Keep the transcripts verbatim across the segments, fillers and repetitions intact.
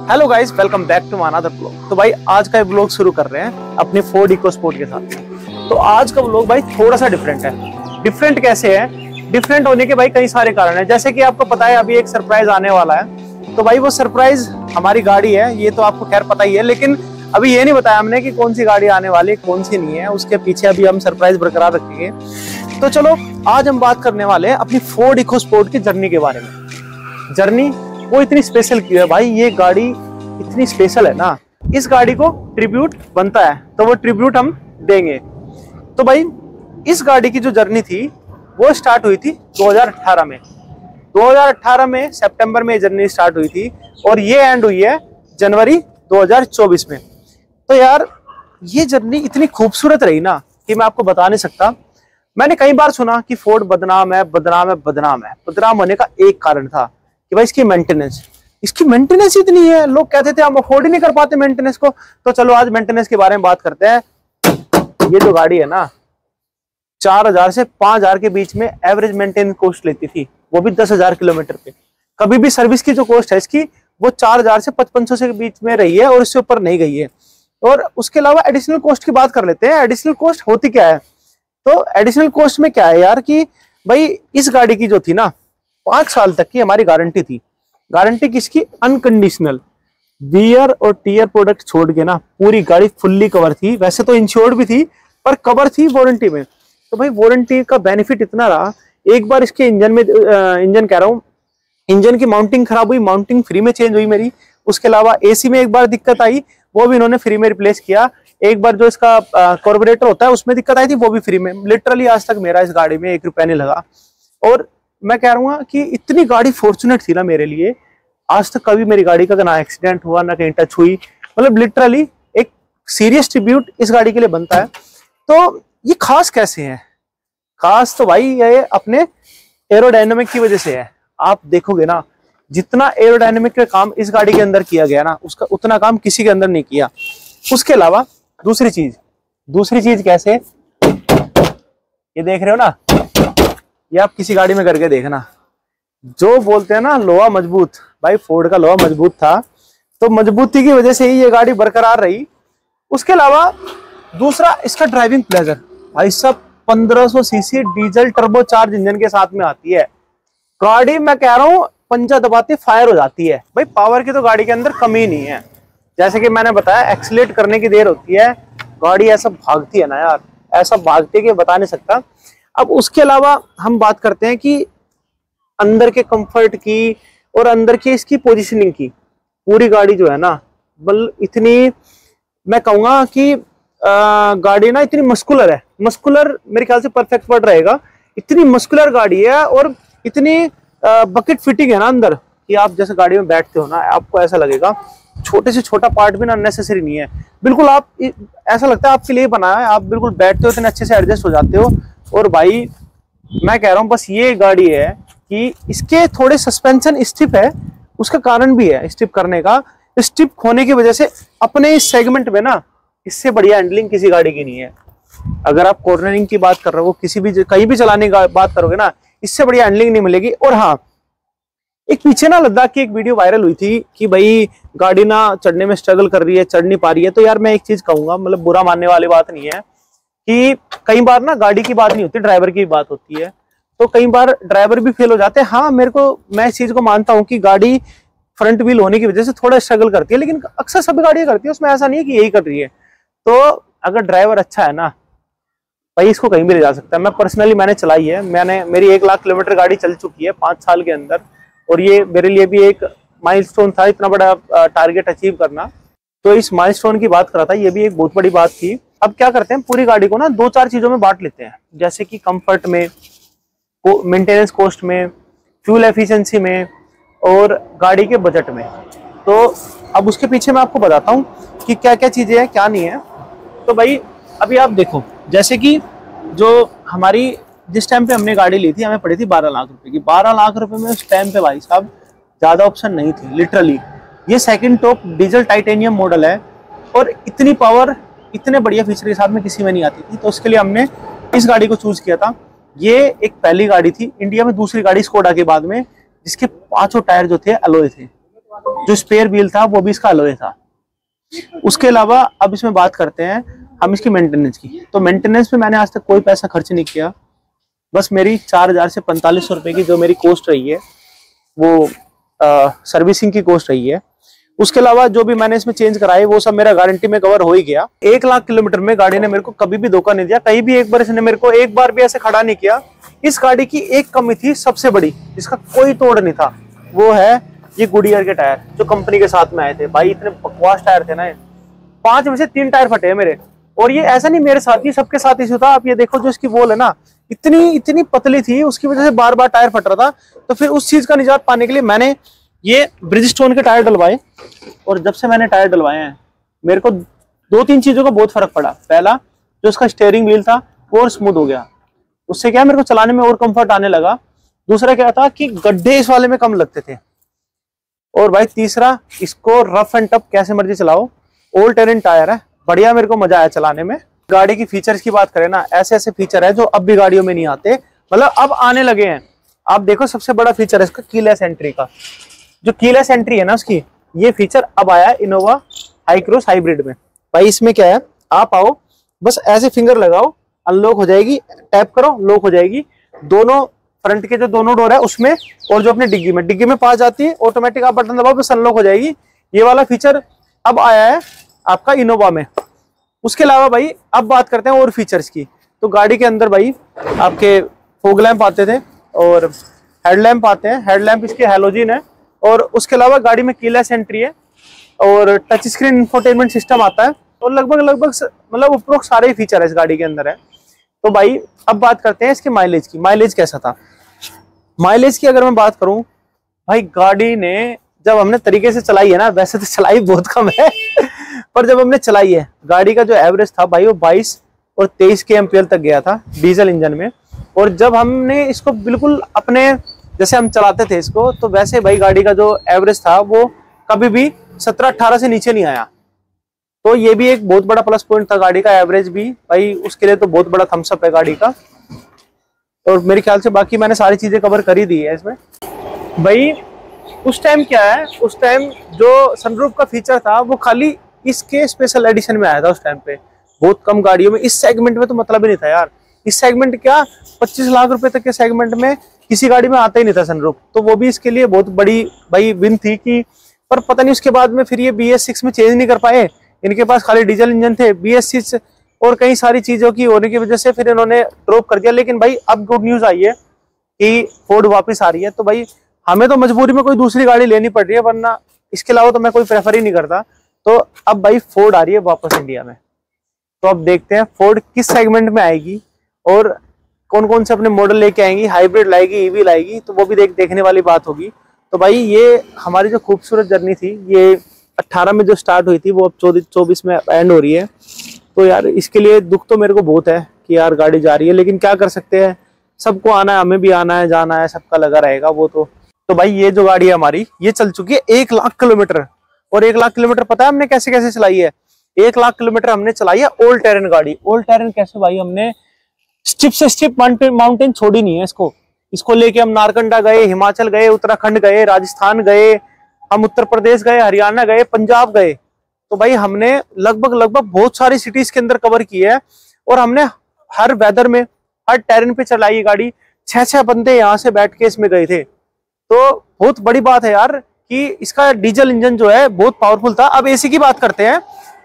Hello guys, welcome back to another blog. तो भाई आज का ब्लॉग शुरू कर रहे हैं अपने फोर्ड इकोस्पोर्ट के साथ। तो आज का ब्लॉग भाई थोड़ा सा डिफरेंट है। डिफरेंट कैसे है? डिफरेंट होने के भाई कई सारे कारण हैं। जैसे कि आपको पता है अभी एक सरप्राइज आने वाला है। तो भाई वो सरप्राइज हमारी गाड़ी है, ये तो आपको खैर पता ही है। लेकिन अभी ये नहीं बताया हमने कि कौन सी गाड़ी आने वाली है, कौन सी नहीं है। उसके पीछे अभी हम सरप्राइज बरकरार रखेंगे। तो चलो आज हम बात करने वाले हैं अपनी फोर्ड इकोस्पोर्ट की जर्नी के बारे में। जर्नी वो इतनी स्पेशल क्यों है भाई? ये गाड़ी इतनी स्पेशल है ना, इस गाड़ी को ट्रिब्यूट बनता है तो वो ट्रिब्यूट हम देंगे। तो भाई इस गाड़ी की जो जर्नी थी वो स्टार्ट हुई थी दो हज़ार अठारह में। दो हज़ार अठारह में सितंबर में जर्नी स्टार्ट हुई थी और ये एंड हुई है जनवरी दो हज़ार चौबीस में। तो यार ये जर्नी इतनी खूबसूरत रही ना कि मैं आपको बता नहीं सकता। मैंने कई बार सुना कि फोर्ड बदनाम है बदनाम है बदनाम है। बदनाम होने का एक कारण था कि भाई इसकी मेंटेनेंस इसकी मेंटेनेंस इतनी है। लोग कहते थे हम अफोर्ड ही नहीं कर पाते मेंटेनेंस को। तो चलो आज मेंटेनेंस के बारे में बात करते हैं। ये जो गाड़ी है ना, चार हजार से पांच हजार के बीच में एवरेज मेंटेनेंस कॉस्ट लेती थी, वो भी दस हजार किलोमीटर पे। कभी भी सर्विस की जो कॉस्ट है इसकी वो चार हजार से पचपन सौ के बीच में रही है और इससे ऊपर नहीं गई है। और उसके अलावा एडिशनल कॉस्ट की बात कर लेते हैं। एडिशनल कॉस्ट होती क्या है? तो एडिशनल कॉस्ट में क्या है यार कि भाई इस गाड़ी की जो थी ना, पांच साल तक की हमारी गारंटी थी। गारंटी किसकी? अनकंडीशनल। वियर और टीयर प्रोडक्ट छोड़ के ना पूरी गाड़ी फुल्ली कवर थी। वैसे तो इंश्योर्ड भी थी पर कवर थी वारंटी में। तो भाई वारंटी का बेनिफिट इतना रहा, एक बार इसके इंजन में इंजन कह रहा हूँ इंजन की माउंटिंग खराब हुई, माउंटिंग फ्री में चेंज हुई मेरी। उसके अलावा एसी में एक बार दिक्कत आई, वो भी इन्होंने फ्री में रिप्लेस किया। एक बार जो इसका कार्बोरेटर होता है उसमें दिक्कत आई थी, वो भी फ्री में। लिटरली आज तक मेरा इस गाड़ी में एक रुपया नहीं लगा। और मैं कह रहा हूँ कि इतनी गाड़ी फॉर्चुनेट थी ना मेरे लिए। आज तक कभी मेरी गाड़ी का ना एक्सीडेंट हुआ ना कहीं टच हुई। मतलब लिटरली एक सीरियस ट्रिब्यूट इस गाड़ी के लिए बनता है। तो ये खास कैसे है? खास तो भाई ये अपने एरोडायनेमिक की वजह से है। आप देखोगे ना, जितना एरोडायनेमिक का काम इस गाड़ी के अंदर किया गया ना, उसका उतना काम किसी के अंदर नहीं किया। उसके अलावा दूसरी चीज दूसरी चीज कैसे? ये देख रहे हो ना, ये आप किसी गाड़ी में करके देखना। जो बोलते हैं ना लोहा मजबूत, भाई फोर्ड का लोहा मजबूत था। तो मजबूती की वजह से ही ये गाड़ी बरकरार रही। उसके अलावा दूसरा इसका ड्राइविंग प्लेजर। भाई सब पंद्रह सौ CC diesel turbo charge engine के साथ में आती है गाड़ी। मैं कह रहा हूँ पंजा दबाते फायर हो जाती है। भाई पावर की तो गाड़ी के अंदर कमी नहीं है। जैसे कि मैंने बताया एक्सीलेट करने की देर होती है, गाड़ी ऐसा भागती है ना यार, ऐसा भागती है कि बता नहीं सकता। अब उसके अलावा हम बात करते हैं कि अंदर के कंफर्ट की और अंदर की इसकी पोजीशनिंग की। पूरी गाड़ी जो है ना, बल इतनी मैं कहूंगा कि आ, गाड़ी ना इतनी मस्कुलर है। मस्कुलर मेरे ख्याल से परफेक्ट वर्ड रहेगा। इतनी मस्कुलर गाड़ी है और इतनी बकेट फिटिंग है ना अंदर कि आप जैसे गाड़ी में बैठते हो ना, आपको ऐसा लगेगा छोटे से छोटा पार्ट भी ना अननेसेसरी नहीं है। बिल्कुल आप ऐसा लगता है आपके लिए बना है। आप बिल्कुल बैठते हो इतने अच्छे से एडजस्ट हो जाते हो। और भाई मैं कह रहा हूँ बस ये गाड़ी है कि इसके थोड़े सस्पेंशन स्टिफ है। उसका कारण भी है स्टिफ करने का। स्टिफ होने की वजह से अपने इस सेगमेंट में ना इससे बढ़िया हैंडलिंग किसी गाड़ी की नहीं है। अगर आप कॉर्नरिंग की बात कर रहे हो, किसी भी कहीं भी चलाने की बात करोगे ना, इससे बढ़िया हैंडलिंग नहीं मिलेगी। और हाँ, एक पीछे ना लद्दाख की एक वीडियो वायरल हुई थी कि भाई गाड़ी ना चढ़ने में स्ट्रगल कर रही है, चढ़ नहीं पा रही है। तो यार मैं एक चीज कहूंगा, मतलब बुरा मानने वाली बात नहीं है कि कई बार ना गाड़ी की बात नहीं होती, ड्राइवर की बात होती है। तो कई बार ड्राइवर भी फेल हो जाते हैं। हाँ, मेरे को मैं इस चीज को मानता हूँ कि गाड़ी फ्रंट व्हील होने की वजह से थोड़ा स्ट्रगल करती है, लेकिन अक्सर सभी गाड़ियां करती है, उसमें ऐसा नहीं है कि यही कर रही है। तो अगर ड्राइवर अच्छा है ना भाई, इसको कहीं भी ले जा सकता है। मैं पर्सनली मैंने चलाई है, मैंने मेरी एक लाख किलोमीटर गाड़ी चल चुकी है पांच साल के अंदर। और ये मेरे लिए भी एक माइलस्टोन था, इतना बड़ा टारगेट अचीव करना। तो इस माइलस्टोन की बात कर रहा था, ये भी एक बहुत बड़ी बात थी। अब क्या करते हैं, पूरी गाड़ी को ना दो चार चीजों में बांट लेते हैं, जैसे कि कंफर्ट में, मेंटेनेंस कॉस्ट में, फ्यूल एफिशिएंसी में और गाड़ी के बजट में। तो अब उसके पीछे मैं आपको बताता हूँ कि क्या क्या चीजें हैं क्या नहीं है। तो भाई अभी आप देखो, जैसे कि जो हमारी जिस टाइम पे हमने गाड़ी ली थी, हमें पड़ी थी बारह लाख रुपए की। बारह लाख रुपए में उस टाइम पे भाई साहब ज्यादा ऑप्शन नहीं थी लिटरली। ये second top diesel titanium model है और इतनी पावर इतने बढ़िया फीचर के साथ में किसी में नहीं आती थी। तो उसके लिए हमने इस गाड़ी को चूज किया था। ये एक पहली गाड़ी थी इंडिया में, दूसरी गाड़ी स्कोडा के बाद में, जिसके पांचों टायर जो थे अलॉय थे। जो स्पेयर व्हील था वो भी इसका अलॉय था। उसके अलावा अब इसमें बात करते हैं हम इसकी मेंटेनेंस की। तो मेंटेनेंस में मैंने आज तक कोई पैसा खर्च नहीं किया, बस मेरी चार हजार से पैंतालीस सौ रुपए की जो मेरी कॉस्ट रही है वो आ, सर्विसिंग की कॉस्ट रही है। उसके अलावा जो भी मैंने इसमें चेंज कराए वो सब मेरा गारंटी में कवर हो ही गया। एक लाख किलोमीटर में गाड़ी ने मेरे को कभी भी धोखा नहीं दिया, कहीं भी एक बार इसने मेरे को एक बार भी ऐसे खड़ा नहीं किया। इस गाड़ी की एक कमी थी सबसे बड़ी, इसका कोई तोड़ नहीं था, वो है ये गुडियर के टायर जो कंपनी के साथ में आए थे। भाई इतने बकवास टायर थे ना, पांच में से तीन टायर फटे हैं मेरे। और ये ऐसा नहीं मेरे साथ ही, सबके साथ इशू था। आप ये देखो जो इसकी वॉल है ना, इतनी इतनी पतली थी, उसकी वजह से बार बार टायर फट रहा था। तो फिर उस चीज का निजात पाने के लिए मैंने ये ब्रिजस्टोन के टायर डलवाए। और जब से मैंने टायर डलवाए हैं मेरे को दो तीन चीजों का बहुत फर्क पड़ा। पहला, जो उसका स्टीयरिंग व्हील था वो और स्मूथ हो गया, उससे क्या मेरे को चलाने में और कंफर्ट आने लगा। दूसरा क्या था कि गड्ढे इस वाले में कम लगते थे। और भाई तीसरा, इसको रफ एंड टफ कैसे मर्जी चलाओ, ऑल टेरेन टायर है, बढ़िया, मेरे को मजा आया चलाने में। गाड़ी की फीचर्स की बात करें ना, ऐसे ऐसे फीचर है जो अब भी गाड़ियों में नहीं आते, मतलब अब आने लगे हैं। आप देखो सबसे बड़ा फीचर है इसका कीलेस एंट्री का। जो कीलेस एंट्री है ना उसकी, ये फीचर अब आया है इनोवा हाई क्रॉस हाइब्रिड में। भाई इसमें क्या है, आप आओ बस ऐसे फिंगर लगाओ, अनलॉक हो जाएगी, टैप करो लॉक हो जाएगी। दोनों फ्रंट के जो दोनों डोर है उसमें, और जो अपने डिग्गी में डिग्गी में पास जाती है ऑटोमेटिक, आप बटन दबाओ बस अनलॉक हो जाएगी। ये वाला फीचर अब आया है आपका इनोवा में। उसके अलावा भाई अब बात करते हैं और फीचर्स की। तो गाड़ी के अंदर भाई आपके फॉग लैंप आते थे और हेडलैम्प आते हैं। हेडलैम्प इसके हैलोजन है। और उसके अलावा गाड़ी में कीलेस एंट्री है और टच स्क्रीन इंफोटेनमेंट सिस्टम आता है। और लगभग लगभग मतलब उपरोक्त सारे ही फीचर है इस गाड़ी के अंदर है। तो भाई अब बात करते हैं इसके माइलेज की। माइलेज कैसा था? माइलेज की अगर मैं बात करूं, भाई गाड़ी ने जब हमने तरीके से चलाई है ना, वैसे तो चलाई बहुत कम है पर जब हमने चलाई है, गाड़ी का जो एवरेज था भाई वो बाईस और तेईस के एम्पियर तक गया था डीजल इंजन में। और जब हमने इसको बिल्कुल अपने जैसे हम चलाते थे इसको, तो वैसे भाई गाड़ी का जो एवरेज था वो कभी भी सत्रह अठारह से नीचे नहीं आया। तो ये भी एक बहुत बड़ा प्लस पॉइंट था गाड़ी का, एवरेज भी भाई उसके लिए तो बहुत बड़ा थम्स अप है गाड़ी का। और मेरे ख्याल से बाकी मैंने सारी चीजें कवर कर ही दी है इसमें। भाई उस टाइम क्या है, उस टाइम जो सनरूफ का फीचर था वो खाली इसके स्पेशल एडिशन में आया था उस टाइम पे। बहुत कम गाड़ियों में, इस सेगमेंट में तो मतलब ही नहीं था यार। इस सेगमेंट क्या पच्चीस लाख रुपए तक के सेगमेंट में किसी गाड़ी में आता ही नहीं था सनरूफ। तो वो भी इसके लिए बहुत बड़ी भाई विन थी कि, पर पता नहीं उसके बाद में फिर ये बी एस सिक्स में चेंज नहीं कर पाए। इनके पास खाली डीजल इंजन थे, बी एस सिक्स और कई सारी चीजों की होने की वजह से फिर इन्होंने ड्रॉप कर दिया। लेकिन भाई अब गुड न्यूज आई है कि फोर्ड वापस आ रही है। तो भाई हमें तो मजबूरी में कोई दूसरी गाड़ी लेनी पड़ रही है, वरना इसके अलावा तो मैं कोई प्रेफर ही नहीं करता। तो अब भाई फोर्ड आ रही है वापस इंडिया में। तो अब देखते हैं फोर्ड किस सेगमेंट में आएगी और कौन कौन से अपने मॉडल लेके आएंगी, हाइब्रिड लाएगी, ईवी लाएगी, तो वो भी देख देखने वाली बात होगी। तो भाई ये हमारी जो खूबसूरत जर्नी थी, ये अट्ठारह में जो स्टार्ट हुई थी वो अब चौबीस चौबीस में एंड हो रही है। तो यार इसके लिए दुख तो मेरे को बहुत है कि यार गाड़ी जा रही है, लेकिन क्या कर सकते हैं, सबको आना है, हमें भी आना है, जाना है, सबका लगा रहेगा वो तो। तो भाई ये जो गाड़ी है हमारी, ये चल चुकी है एक लाख किलोमीटर। और एक लाख किलोमीटर पता है हमने कैसे कैसे चलाई है? एक लाख किलोमीटर हमने चलाई है ओल्ड टेरेन गाड़ी। ओल्ड टेरेन कैसे भाई, हमने स्टिप से स्टिप माउंटेन माउंटेन छोड़ी नहीं है इसको। इसको लेके हम नारकंडा गए, हिमाचल गए, उत्तराखंड गए, राजस्थान गए, हम उत्तर प्रदेश गए, हरियाणा गए, पंजाब गए। तो भाई हमने लगभग लगभग बहुत सारी सिटीज के अंदर कवर की है। और हमने हर वेदर में, हर टेरेन पे चलाई है गाड़ी। छह छह बंदे यहाँ से बैठ के इसमें गए थे। तो बहुत बड़ी बात है यार कि इसका डीजल इंजन जो है बहुत पावरफुल था। अब एसी की बात करते हैं।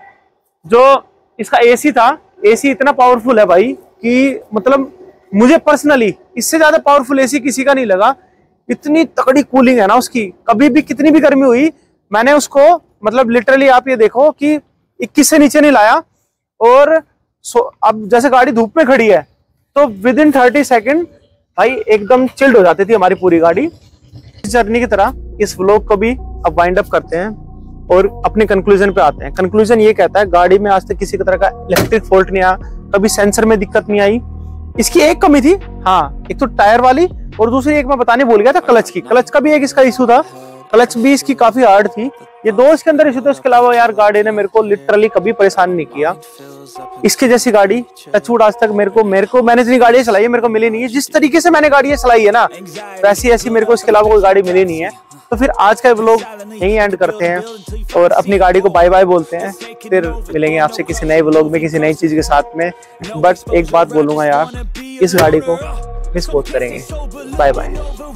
जो इसका एसी था, एसी इतना पावरफुल है भाई कि मतलब मुझे पर्सनली इससे ज्यादा पावरफुल एसी किसी का नहीं लगा। इतनी तगड़ी कूलिंग है ना उसकी, कभी भी कितनी भी गर्मी हुई मैंने उसको मतलब लिटरली आप ये देखो कि इक्कीस से नीचे नहीं लाया। और अब जैसे गाड़ी धूप में खड़ी है तो विद इन थर्टी सेकेंड भाई एकदम चिल्ड हो जाती थी हमारी पूरी गाड़ी। इस जर्नी की तरह इस व्लॉग को भी अब वाइंड अप करते हैं और अपने कंक्लूजन पे आते हैं। कंक्लूजन ये कहता है गाड़ी में आज तक किसी तरह का इलेक्ट्रिक फॉल्ट नहीं आया, कभी सेंसर में दिक्कत नहीं आई। इसकी एक कमी थी, हाँ, एक तो टायर वाली, और दूसरी एक मैं बताने भूल गया था, क्लच की। क्लच का भी एक इसका इशू था क्लच भी इसकी काफी हार्ड थी। ये दो इसके अंदर इशू थे, उसके अलावा यार गाड़ी ने मेरे को लिटरली कभी परेशान नहीं किया। इसके जैसी गाड़ी टचवुड आज तक मेरे को मेरे को मैंने जितनी गाड़ियां चलाई है मेरे को मिली नहीं है। जिस तरीके से मैंने गाड़ियां चलाई है ना, वैसी ऐसी मेरे को इसके अलावा कोई गाड़ी मिली नहीं है। तो फिर आज का व्लॉग यहीं एंड करते हैं और अपनी गाड़ी को बाय बाय बोलते हैं। फिर मिलेंगे आपसे किसी नए व्लॉग में किसी नई चीज के साथ में। बट एक बात बोलूंगा यार, इस गाड़ी को मिस बहुत करेंगे। Bye bye.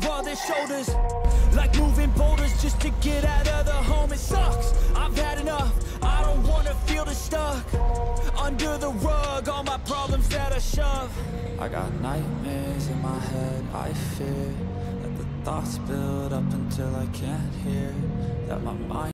Under the rug, all my problems that I shove. I got nightmares in my head, I fear that the thoughts build up until I can't hear, that my mind